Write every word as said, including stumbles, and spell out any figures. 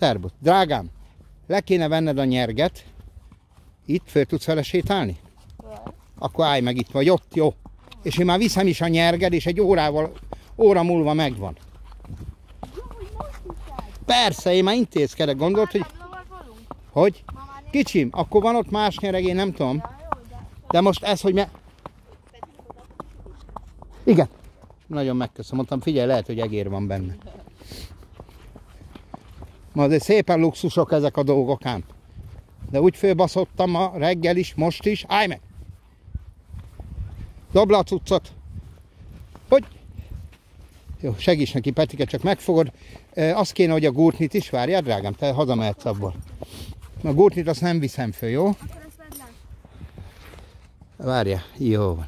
Szerbusz. Drágám, le kéne venned a nyerget. Itt föl tudsz vele sétálni? Akkor állj meg itt, vagy ott, jó. És én már viszem is a nyerged, és egy órával, óra múlva megvan. Persze, én már intézkedek, gondolt, hogy... Hogy? Kicsim, akkor van ott más nyereg, én nem tudom. De most ez, hogy me... Igen. Nagyon megköszönöm, mondtam, figyelj, lehet, hogy egér van benne. Ma azért szépen luxusok ezek a dolgok ám. De úgy fölbaszottam ma reggel is, most is. Állj meg! Dobd le a cuccot! Hogy? Jó, segíts neki, Petike, csak megfogod. E, azt kéne, hogy a gurtnit is várjál, drágám, te hazamehetsz abból. A gurtnit azt nem viszem föl, jó? Várjál, jó van.